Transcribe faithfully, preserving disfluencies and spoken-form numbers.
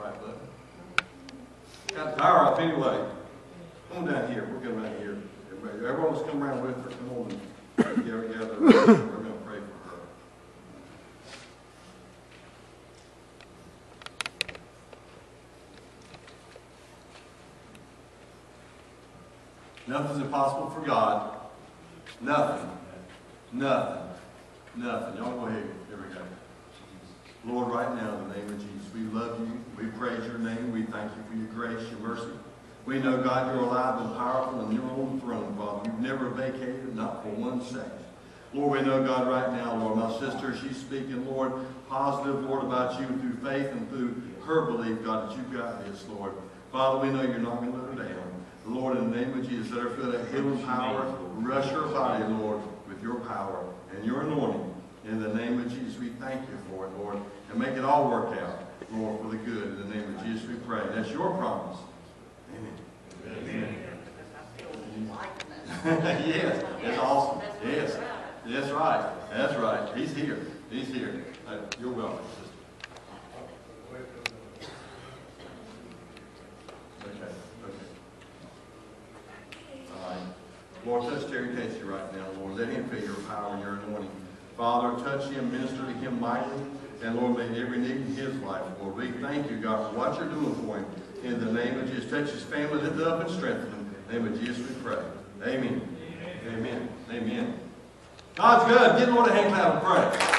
right, bud. Got the power up anyway. Come down here. We're going down here. Everybody, everyone wants to come around with her. Come on and gather, gather. We're going to pray for her. Nothing's impossible for God. Nothing. Nothing. Nothing. Y'all go ahead. Here we go. Lord, right now, in the name of Jesus, we love you. We praise your name. We thank you for your grace, your mercy. We know, God, you're alive and powerful and you're on the throne, Father. You've never vacated, not for one second. Lord, we know, God, right now, Lord, my sister, she's speaking, Lord, positive, Lord, about you through faith and through her belief, God, that you've got this, Lord. Father, we know you're not going to let her down. Lord, in the name of Jesus, let her feel that healing power. Rush her body, Lord, with your power and your anointing. In the name of Jesus, we thank you for it, Lord, and make it all work out, Lord, for the good. In the name of Jesus, we pray. That's your promise. Amen. Amen. Amen. Yes, it's awesome. Yes, that's right. That's right. He's here. He's here. Uh, you're welcome, sister. Okay. Okay. All right. Lord, touch Terry Casey right now, Lord. Let him feel your power and your anointing. Father, touch him, minister to him mightily, and Lord, make every need in his life, Lord. We thank you, God, for what you're doing for him. In the name of Jesus, touch his family, lift up and strengthen him. In the name of Jesus, we pray. Amen. Amen. Amen. Amen. God's good. Give Lord a hand clap and pray.